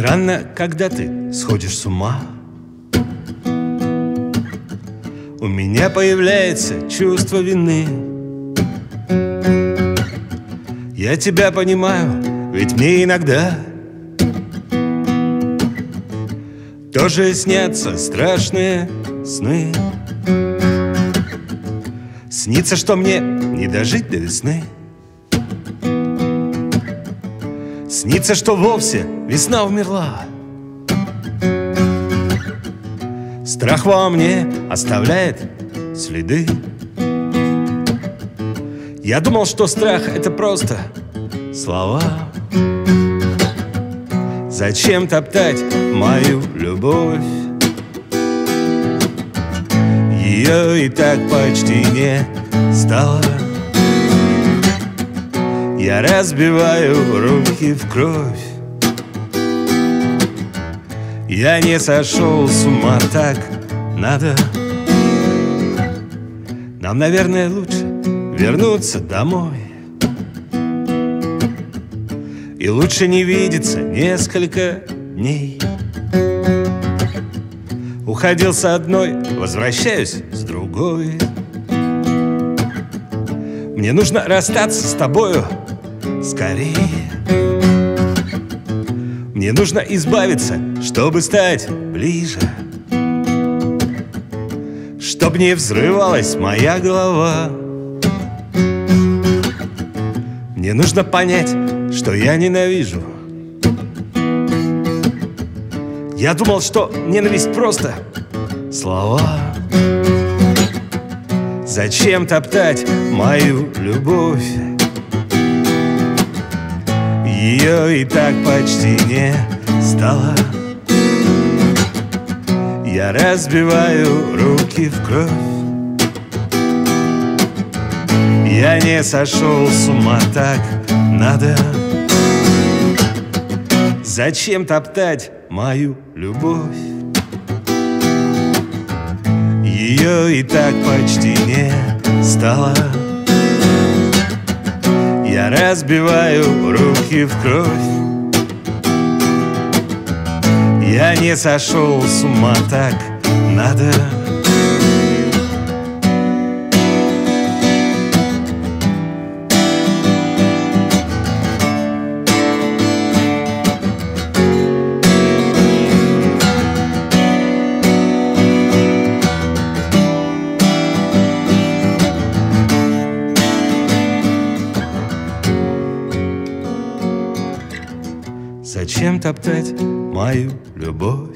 Странно, когда ты сходишь с ума. У меня появляется чувство вины. Я тебя понимаю, ведь мне иногда тоже снятся страшные сны. Снится, что мне не дожить до весны. Снится, что вовсе весна умерла. Страх во мне оставляет следы. Я думал, что страх — это просто слова. Зачем топтать мою любовь? Ее и так почти не стало. Я разбиваю руки в кровь. Я не сошел с ума, так надо. Нам, наверное, лучше вернуться домой. И лучше не видеться несколько дней. Уходил с одной, возвращаюсь с другой. Мне нужно расстаться с тобою скорее. Мне нужно избавиться, чтобы стать ближе, чтоб не взрывалась моя голова. Мне нужно понять, что я ненавижу. Я думал, что ненависть просто слова. Зачем топтать мою любовь? Ее и так почти не стало. Я разбиваю руки в кровь. Я не сошел с ума, так надо. Зачем топтать мою любовь? Ее и так почти не стало. Я разбиваю руки в кровь. Я не сошел с ума, так надо. Зачем топтать мою любовь?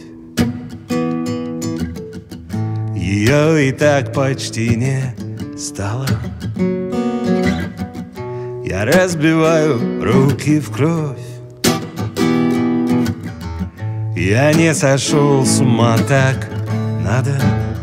Ее и так почти не стало. Я разбиваю руки в кровь. Я не сошел с ума, так надо.